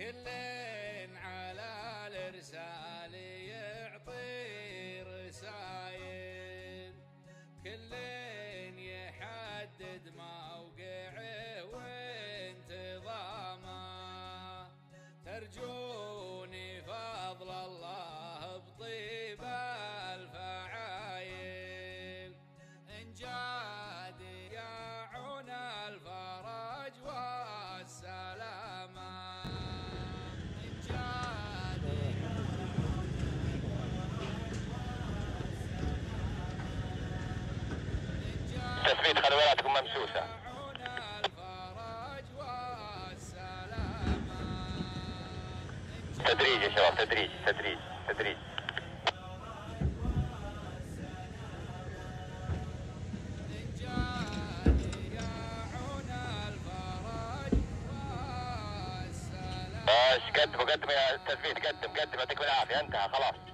كل على الارسال يعطي رسايل، كل يحدد موقعه وانتظامه، ترجوني فضل الله بطيب الفعايل، إن جاد يعون الفرج والسلامة، إن جاد تثبيت خلي ولاتكم ممسوسة. يعون الفرج والسلامة، تدريج يا شباب، تدريج تدريج تدريج. قدموا قدموا يا تثبيت، قدم قدم، يعطيكم العافية، انتهى خلاص.